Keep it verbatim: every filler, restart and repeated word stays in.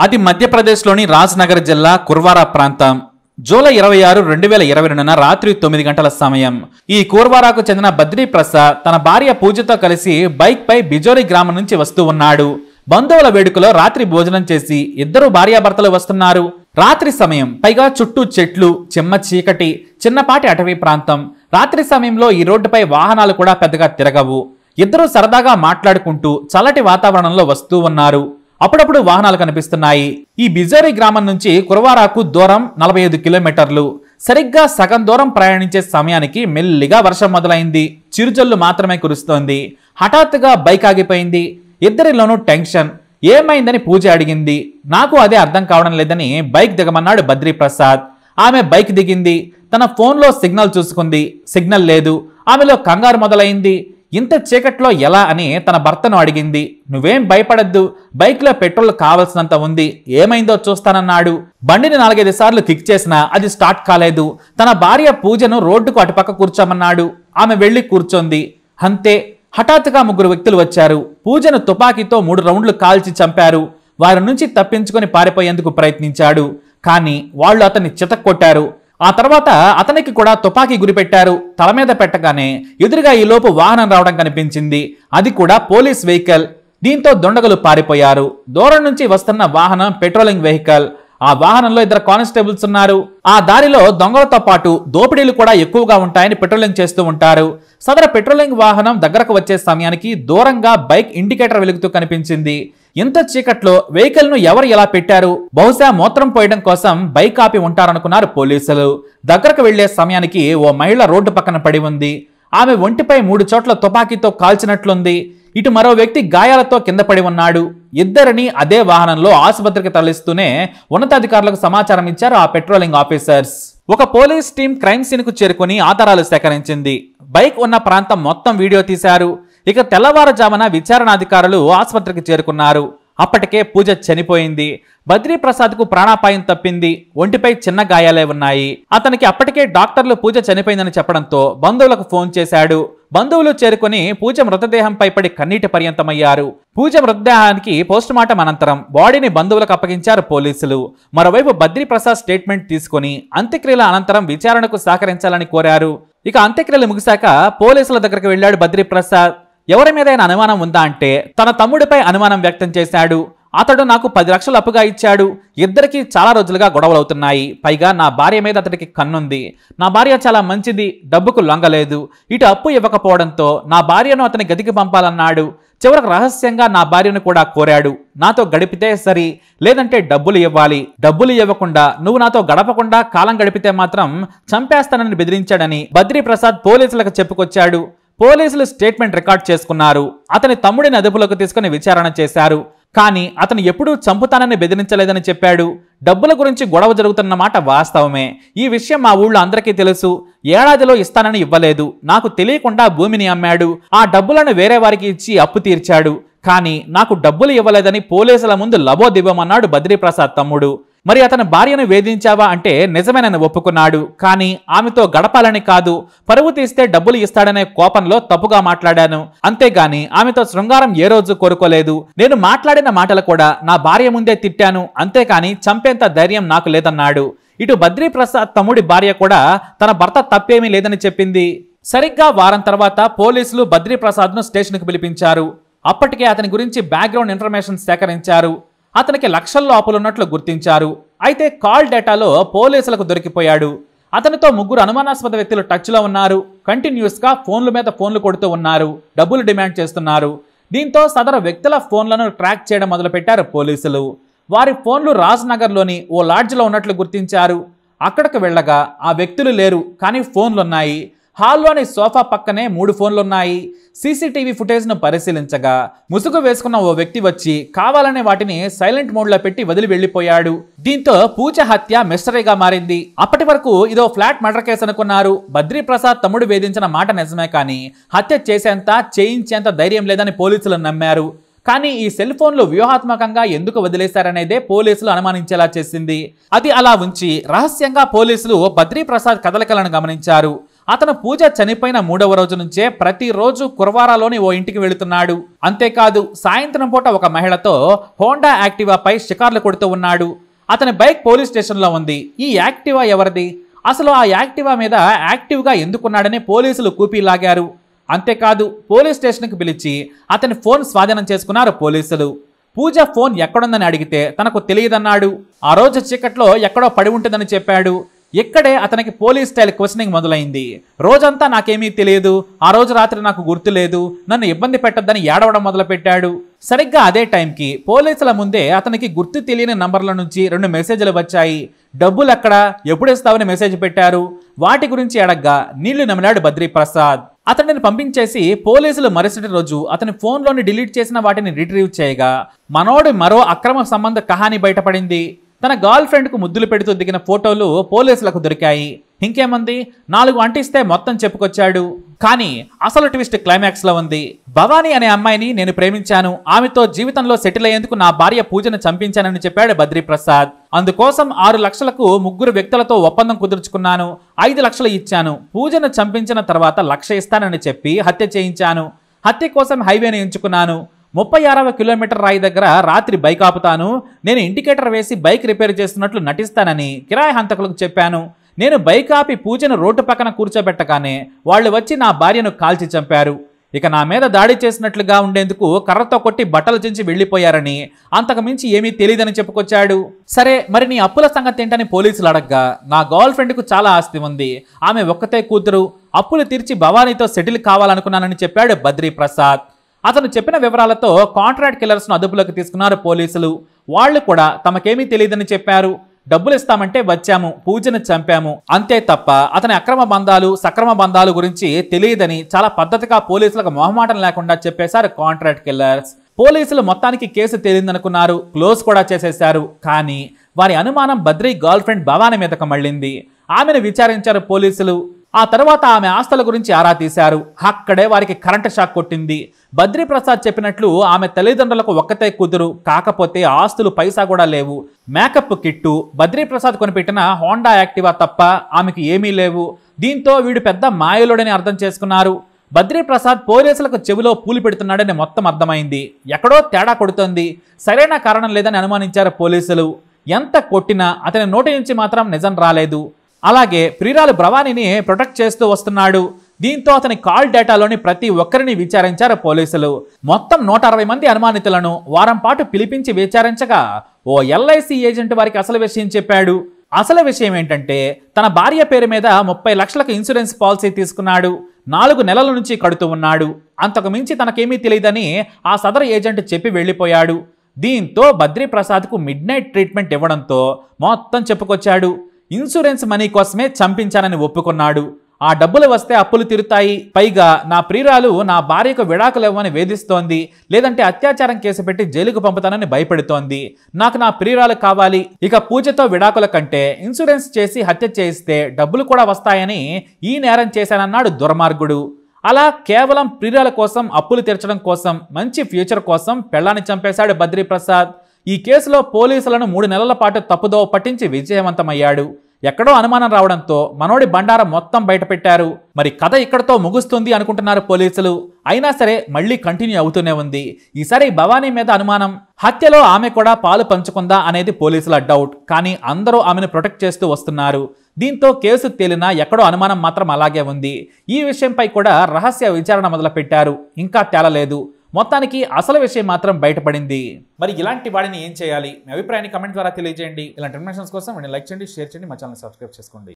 అది మధ్యప్రదేశ్లోని రాజ్నగర్ జిల్లా కుర్వారా ప్రాంతం. జూలై ఇరవై ఆరు రెండు వేల ఇరవై రెండున రాత్రి తొమ్మిది గంటల సమయం. ఈ కుర్వారాకు చెందిన బద్రీ ప్రసాద్ తన భార్య పూజతో కలిసి బైక్ పై బిజోరి గ్రామం నుంచి వస్తూ ఉన్నాడు. బంధువుల వేడుకలో రాత్రి భోజనం చేసి ఇద్దరు భార్యాభర్తలు వస్తున్నారు. రాత్రి సమయం, పైగా చుట్టూ చెట్లు, చిమ్మ చీకటి, చిన్నపాటి అటవీ ప్రాంతం. రాత్రి సమయంలో ఈ రోడ్డుపై వాహనాలు కూడా పెద్దగా తిరగవు. ఇద్దరు సరదాగా మాట్లాడుకుంటూ చల్లటి వాతావరణంలో వస్తూ ఉన్నారు. అప్పుడప్పుడు వాహనాలు కనిపిస్తున్నాయి. ఈ బిజోరి గ్రామం నుంచి కుర్వారాకు దూరం నలభై ఐదు కిలోమీటర్లు. సరిగ్గా సగం దూరం ప్రయాణించే సమయానికి మెల్లిగా వర్షం మొదలైంది. చిరుజల్లు మాత్రమే కురుస్తోంది. హఠాత్తుగా బైక్ ఆగిపోయింది. ఇద్దరిలోనూ టెన్షన్. ఏమైందని పూజ అడిగింది. నాకు అదే అర్థం కావడం లేదని బైక్ దిగమన్నాడు బద్రీ ప్రసాద్. ఆమె బైక్ దిగింది. తన ఫోన్లో సిగ్నల్ చూసుకుంది. సిగ్నల్ లేదు. ఆమెలో కంగారు మొదలైంది. ఇంత చీకట్లో ఎలా అని తన భర్తను అడిగింది. నువ్వేం భయపడద్దు, బైక్లో పెట్రోల్ కావాల్సినంత ఉంది, ఏమైందో చూస్తానన్నాడు. బండిని నాలుగైదు సార్లు కిక్ చేసినా అది స్టార్ట్ కాలేదు. తన భార్య పూజను రోడ్డుకు అటుపక్క కూర్చోమన్నాడు. ఆమె వెళ్లి కూర్చోంది. అంతే, హఠాత్తుగా ముగ్గురు వ్యక్తులు వచ్చారు. పూజను తుపాకీతో మూడు రౌండ్లు కాల్చి చంపారు. వారి నుంచి తప్పించుకొని పారిపోయేందుకు ప్రయత్నించాడు. కానీ వాళ్ళు అతన్ని చితక్కొట్టారు. ఆ తర్వాత అతనికి కూడా తుపాకీ గురిపెట్టారు. తల మీద పెట్టగానే ఎదురుగా ఈ లోపు వాహనం రావడం కనిపించింది. అది కూడా పోలీస్ వెహికల్. దీంతో దొండగలు పారిపోయారు. దూరం నుంచి వస్తున్న వాహనం పెట్రోలింగ్ వెహికల్. ఆ వాహనంలో ఇద్దరు కానిస్టేబుల్స్ ఉన్నారు. ఆ దారిలో దొంగలతో పాటు దోపిడీలు కూడా ఎక్కువగా ఉంటాయని పెట్రోలింగ్ చేస్తూ ఉంటారు. సదరు పెట్రోలింగ్ వాహనం దగ్గరకు వచ్చే సమయానికి దూరంగా బైక్ ఇండికేటర్ వెలుగుతూ కనిపించింది. ఇంత చీకట్లో వెహికల్ ను ఎవరు ఎలా పెట్టారు? బహుశా మూత్రం పోయడం కోసం బైక్ ఆపి ఉంటారనుకున్నారు పోలీసులు. దగ్గరకు వెళ్లే సమయానికి ఓ మహిళ రోడ్డు పక్కన పడి ఉంది. ఆమె ఒంటిపై మూడు చోట్ల తుపాకీతో కాల్చినట్లుంది. ఇటు మరో వ్యక్తి గాయాలతో కింద పడి ఉన్నాడు. ఇద్దరిని అదే వాహనంలో ఆసుపత్రికి తరలిస్తూనే ఉన్నతాధికారులకు సమాచారం ఇచ్చారు ఆ పెట్రోలింగ్ ఆఫీసర్స్. ఒక పోలీస్ టీం క్రైమ్ సీన్ కు చేరుకుని ఆధారాలు సేకరించింది. బైక్ ఉన్న ప్రాంతం మొత్తం వీడియో తీశారు. ఇక తెల్లవారుజామున విచారణాధికారులు ఆసుపత్రికి చేరుకున్నారు. అప్పటికే పూజ చనిపోయింది. బద్రీ ప్రసాద్ కు ప్రాణాపాయం తప్పింది. ఒంటిపై చిన్న గాయాలే ఉన్నాయి. అతనికి అప్పటికే డాక్టర్లు పూజ చనిపోయిందని చెప్పడంతో బంధువులకు ఫోన్ చేశాడు. బంధువులు చేరుకుని పూజ మృతదేహంపై పడి కన్నీటి పర్యంతమయ్యారు. పూజ మృతదేహానికి పోస్టుమార్టం అనంతరం బాడీని బంధువులకు అప్పగించారు పోలీసులు. మరోవైపు బద్రీ ప్రసాద్ స్టేట్మెంట్ తీసుకుని అంత్యక్రియల అనంతరం విచారణకు సహకరించాలని కోరారు. ఇక అంత్యక్రియలు ముగిశాక పోలీసుల దగ్గరికి వెళ్లాడు బద్రీ ప్రసాద్. ఎవరి మీదైనా అనుమానం ఉందా అంటే తన తమ్ముడిపై అనుమానం వ్యక్తం చేశాడు. అతడు నాకు పది లక్షలు అప్పుగా ఇచ్చాడు. ఇద్దరికి చాలా రోజులుగా గొడవలవుతున్నాయి. పైగా నా భార్య మీద అతడికి కన్నుంది. నా భార్య చాలా మంచిది, డబ్బుకు లొంగలేదు. ఇటు అప్పు ఇవ్వకపోవడంతో నా భార్యను అతని గదికి పంపాలన్నాడు. చివరకు రహస్యంగా నా భార్యను కూడా కోరాడు. నాతో గడిపితే సరి, లేదంటే డబ్బులు ఇవ్వాలి. డబ్బులు ఇవ్వకుండా నువ్వు నాతో గడపకుండా కాలం గడిపితే మాత్రం చంపేస్తానని బెదిరించాడని బద్రీ ప్రసాద్ పోలీసులకు చెప్పుకొచ్చాడు. పోలీసులు స్టేట్మెంట్ రికార్డ్ చేసుకున్నారు. అతని తమ్ముడిని అదుపులోకి తీసుకుని విచారణ చేశారు. కానీ అతను ఎప్పుడూ చంపుతానని బెదిరించలేదని చెప్పాడు. డబ్బుల గురించి గొడవ జరుగుతున్న మాట వాస్తవమే. ఈ విషయం మా ఊళ్ళో అందరికీ తెలుసు. ఏడాదిలో ఇస్తానని ఇవ్వలేదు. నాకు తెలియకుండా భూమిని అమ్మాడు. ఆ డబ్బులను వేరే వారికి ఇచ్చి అప్పు తీర్చాడు. కానీ నాకు డబ్బులు ఇవ్వలేదని పోలీసుల ముందు లబోదివ్వమన్నాడు బద్రీ ప్రసాద్ తమ్ముడు. మరి అతని భార్యను వేధించావా అంటే నిజమేనని ఒప్పుకున్నాడు. కానీ ఆమెతో గడపాలని కాదు, పరువు తీస్తే డబ్బులు ఇస్తాడనే కోపంలో తప్పుగా మాట్లాడాను. అంతేగాని ఆమెతో శృంగారం ఏ రోజు కోరుకోలేదు. నేను మాట్లాడిన మాటలు కూడా నా భార్య ముందే తిట్టాను. అంతేకాని చంపేంత ధైర్యం నాకు లేదన్నాడు. ఇటు బద్రీ ప్రసాద్ తమ్ముడి భార్య కూడా తన భర్త తప్పేమీ లేదని చెప్పింది. సరిగ్గా వారం తర్వాత పోలీసులు బద్రీ ప్రసాద్ ను స్టేషన్ కు పిలిపించారు. అప్పటికే అతని గురించి బ్యాక్గ్రౌండ్ ఇన్ఫర్మేషన్ సేకరించారు. అతనికి లక్షల్లో అప్పులున్నట్లు గుర్తించారు. అయితే కాల్ డేటాలో పోలీసులకు దొరికిపోయాడు. అతనితో ముగ్గురు అనుమానాస్పద వ్యక్తులు టచ్లో ఉన్నారు. కంటిన్యూస్ గా ఫోన్ల మీద ఫోన్లు కొడుతూ ఉన్నారు. డబ్బులు డిమాండ్ చేస్తున్నారు. దీంతో సదరు వ్యక్తుల ఫోన్లను ట్రాక్ చేయడం మొదలుపెట్టారు పోలీసులు. వారి ఫోన్లు రాజ్నగర్లోని ఓ లాడ్జ్లో ఉన్నట్లు గుర్తించారు. అక్కడికి వెళ్ళగా ఆ వ్యక్తులు లేరు, కానీ ఫోన్లున్నాయి. హాల్లోని సోఫా పక్కనే మూడు ఫోన్లున్నాయి. సీసీటీవీ ఫుటేజ్ను పరిశీలించగా ముసుగు వేసుకున్న ఓ వ్యక్తి వచ్చి కావాలనే వాటిని సైలెంట్ మోడ్లో పెట్టి వదిలి వెళ్లిపోయాడు. దీంతో పూజ హత్య మిస్టరీగా మారింది. అప్పటి వరకు ఇదో ఫ్లాట్ మర్డర్ కేసు అనుకున్నారు. బద్రీ ప్రసాద్ తమ్ముడు వేధించిన మాట నిజమే, కానీ హత్య చేసేంత చేయించేంత ధైర్యం లేదని పోలీసులు నమ్మారు. కానీ ఈ సెల్ ఫోన్లు వ్యూహాత్మకంగా ఎందుకు వదిలేశారనేదే పోలీసులు అనుమానించేలా చేసింది. అది అలా ఉంచి రహస్యంగా పోలీసులు బద్రీ ప్రసాద్ కదలికలను గమనించారు. అతను పూజ చనిపోయిన మూడవ రోజు నుంచే ప్రతిరోజు కుర్వారాలోని ఓ ఇంటికి వెళుతున్నాడు. అంతేకాదు సాయంత్రం పూట ఒక మహిళతో హోండా యాక్టివాపై షికార్లు కొడుతూ ఉన్నాడు. అతని బైక్ పోలీస్ స్టేషన్లో ఉంది. ఈ యాక్టివా ఎవరిది? అసలు ఆ యాక్టివా మీద యాక్టివ్గా ఎందుకున్నాడని పోలీసులు కూపీ లాగారు. అంతేకాదు పోలీస్ స్టేషన్కి పిలిచి అతని ఫోన్ స్వాధీనం చేసుకున్నారు పోలీసులు. పూజ ఫోన్ ఎక్కడుందని అడిగితే తనకు తెలియదన్నాడు. ఆ రోజు చీకట్లో ఎక్కడో పడి ఉంటుందని చెప్పాడు. ఇక్కడే అతనికి పోలీస్ స్టైల్ క్వశ్చనింగ్ మొదలైంది. రోజంతా నాకేమీ తెలియదు, ఆ రోజు రాత్రి నాకు గుర్తు లేదు, నన్ను ఇబ్బంది పెట్టొద్దని ఏడవడం మొదలుపెట్టాడు. సరిగ్గా అదే టైంకి పోలీసుల ముందే అతనికి గుర్తు తెలియని నంబర్ల నుంచి రెండు మెసేజ్లు వచ్చాయి. డబ్బులు ఎక్కడా, ఎప్పుడు ఇస్తావని మెసేజ్ పెట్టారు. వాటి గురించి అడగ్గా నీళ్లు నమిలాడు బద్రీ ప్రసాద్. అతడిని పంపించేసి పోలీసులు మరుసటి రోజు అతని ఫోన్లోని డిలీట్ చేసిన వాటిని రిట్రీవ్ చేయగా మనోడి మరో అక్రమ సంబంధ కహాని బయటపడింది. తన గర్ల్ ఫ్రెండ్ కు ముద్దులు పెడుతూ దిగిన ఫోటోలు పోలీసులకు దొరికాయి. ఇంకేముంది, నాలుగు అంటిస్తే మొత్తం చెప్పుకొచ్చాడు. కానీ అసలు ట్విస్ట్ క్లైమాక్స్ లో ఉంది. భవానీ అనే అమ్మాయిని నేను ప్రేమించాను, ఆమెతో జీవితంలో సెటిల్ అయ్యేందుకు నా భార్య పూజను చంపించానని చెప్పాడు బద్రీ ప్రసాద్. అందుకోసం ఆరు లక్షలకు ముగ్గురు వ్యక్తులతో ఒప్పందం కుదుర్చుకున్నాను. ఐదు లక్షలు ఇచ్చాను. పూజను చంపించిన తర్వాత లక్ష ఇస్తానని చెప్పి హత్య చేయించాను. హత్య కోసం హైవేని ఎంచుకున్నాను. ముప్పై ఆరవ కిలోమీటర్ రాయి దగ్గర రాత్రి బైక్ ఆపుతాను. నేను ఇండికేటర్ వేసి బైక్ రిపేర్ చేస్తున్నట్లు నటిస్తానని కిరాయి హంతకులకు చెప్పాను. నేను బైక్ ఆపి పూజను రోడ్డు పక్కన కూర్చోబెట్టగానే వాళ్ళు వచ్చి నా భార్యను కాల్చి చంపారు. ఇక నా మీద దాడి చేసినట్లుగా ఉండేందుకు కర్రతో కొట్టి బట్టలు చించి వెళ్లిపోయారని, అంతకు మించి ఏమీ తెలియదని చెప్పుకొచ్చాడు. సరే మరి నీ అప్పుల సంగతి ఏంటని పోలీసులు అడగ్గా నా గర్ల్ ఫ్రెండ్ కు చాలా ఆస్తి ఉంది, ఆమె ఒక్కతే కూతురు, అప్పులు తీర్చి భవానీతో సెటిల్ కావాలనుకున్నానని చెప్పాడు బద్రీ ప్రసాద్. అతను చెప్పిన వివరాలతో కాంట్రాక్ట్ కిల్లర్స్ ను అదుపులోకి తీసుకున్నారు పోలీసులు. వాళ్లు కూడా తమకేమీ తెలియదని చెప్పారు. డబ్బులు ఇస్తామంటే వచ్చాము, పూజను చంపాము అంతే తప్ప అతని అక్రమ బంధాలు సక్రమ బంధాలు గురించి తెలియదని చాలా పద్ధతిగా పోలీసులకు మొహమాటం లేకుండా చెప్పేశారు కాంట్రాక్ట్ కిల్లర్స్. పోలీసులు మొత్తానికి కేసు తేలిందనుకున్నారు, క్లోజ్ కూడా చేసేశారు. కానీ వారి అనుమానం బద్రీ గర్ల్ ఫ్రెండ్ భవానీ మీదకు మళ్ళింది. ఆమెను విచారించారు పోలీసులు. ఆ తర్వాత ఆమె ఆస్తుల గురించి ఆరా తీశారు. అక్కడే వారికి కరెంటు షాక్ కొట్టింది. బద్రీ ప్రసాద్ చెప్పినట్లు ఆమె తల్లిదండ్రులకు ఒక్కతే కూతురు, కాకపోతే ఆస్తులు పైసా కూడా లేవు. మేకప్ కిట్టు, బద్రీ ప్రసాద్ కొనిపెట్టిన హోండా యాక్టివా తప్ప ఆమెకు ఏమీ లేవు. దీంతో వీడు పెద్ద మాయలుడని అర్థం చేసుకున్నారు. బద్రీ ప్రసాద్ పోలీసులకు చెవిలో పూలు పెడుతున్నాడని మొత్తం అర్థమైంది. ఎక్కడో తేడా కొడుతోంది. సరైన కారణం లేదని అనుమానించారు పోలీసులు. ఎంత కొట్టినా అతని నోటి నుంచి మాత్రం నిజం రాలేదు. అలాగే ప్రియురాలు భవానీని ప్రొటెక్ట్ చేస్తూ వస్తున్నాడు. దీంతో అతని కాల్ డేటాలోని ప్రతి ఒక్కరిని విచారించారు పోలీసులు. మొత్తం నూట అరవై మంది అనుమానితులను వారం పాటు పిలిపించి విచారించగా ఓ ఎల్ఐసి ఏజెంట్ వారికి అసలు విషయం చెప్పాడు. అసలు విషయం ఏంటంటే తన భార్య పేరు మీద ముప్పై లక్షలకు ఇన్సూరెన్స్ పాలసీ తీసుకున్నాడు. నాలుగు నెలల నుంచి కడుతూ ఉన్నాడు. అంతకు మించి తనకేమీ తెలియదని ఆ సదరు ఏజెంట్ చెప్పి వెళ్ళిపోయాడు. దీంతో బద్రీ ప్రసాద్కు మిడ్ నైట్ ట్రీట్మెంట్ ఇవ్వడంతో మొత్తం చెప్పుకొచ్చాడు. ఇన్సూరెన్స్ మనీ కోసమే చంపించానని ఒప్పుకున్నాడు. ఆ డబ్బులు వస్తే అప్పులు తీరుతాయి, పైగా నా ప్రియురాలు నా భార్యకు విడాకులు ఇవ్వని వేధిస్తోంది, లేదంటే అత్యాచారం కేసు పెట్టి జైలుకు పంపుతానని భయపెడుతోంది. నాకు నా ప్రియురాలు కావాలి, ఇక పూజతో విడాకుల కంటే ఇన్సూరెన్స్ చేసి హత్య చేయిస్తే డబ్బులు కూడా వస్తాయని ఈ నేరం చేశానన్నాడు దుర్మార్గుడు. అలా కేవలం ప్రియురాల కోసం, అప్పులు తీర్చడం కోసం, మంచి ఫ్యూచర్ కోసం పెళ్లాన్ని చంపేశాడు బద్రీ ప్రసాద్. ఈ కేసులో పోలీసులను మూడు నెలల పాటు తప్పుదోవ పట్టించి విజయవంతమయ్యాడు. ఎక్కడో అనుమానం రావడంతో మనోడి బండారం మొత్తం బయటపెట్టారు. మరి కథ ఇక్కడతో ముగుస్తుంది అనుకుంటున్నారు పోలీసులు. అయినా సరే మళ్ళీ కంటిన్యూ అవుతూనే ఉంది. ఈసారి భవానీ మీద అనుమానం. హత్యలో ఆమె కూడా పాలు పంచుకుందా అనేది పోలీసుల డౌట్. కానీ అందరూ ఆమెను ప్రొటెక్ట్ చేస్తూ వస్తున్నారు. దీంతో కేసు తేలినా ఎక్కడో అనుమానం మాత్రం అలాగే ఉంది. ఈ విషయంపై కూడా రహస్య విచారణ మొదలుపెట్టారు. ఇంకా తేలలేదు. మొత్తానికి అసలు విషయం మాత్రం బయటపడింది. మరి ఇలాంటి వాడిని ఏం చేయాలి? మీ అభిప్రాయాన్ని కమెంట్ ద్వారా తెలియజేయండి. ఇలాంటి ఇన్ఫర్మేషన్స్ కోసం లైక్ చేయండి, షేర్ చేయండి, మా ఛానల్ సబ్స్క్రైబ్ చేసుకోండి.